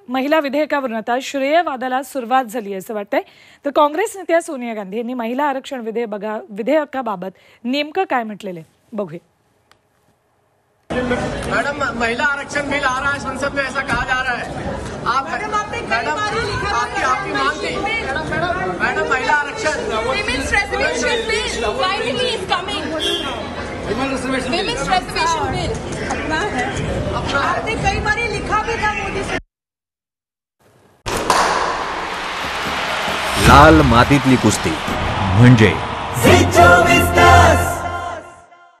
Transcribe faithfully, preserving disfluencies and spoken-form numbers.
महिला विधेयकावरून आता श्रेयवादाला सुरुवात झाली असं वाटतंय। तर काँग्रेस नेत्या सोनिया गांधी यांनी महिला आरक्षण विधेयक बघा विधेयकाबाबत नेमकं काय म्हटलेलं आहे बघूया। मैडम, महिला आरक्षण बिल आ रहा है संसद में, ऐसा कहा जा रहा है। आप मैडम आपकी आपकी मांग थी मैडम महिला आरक्षण Women's reservation bill finally is coming. Women's reservation bill अपना है, अपना आपने कई बार लिखा भी था मोदी से। लाल मातीतली कुस्ती म्हणजे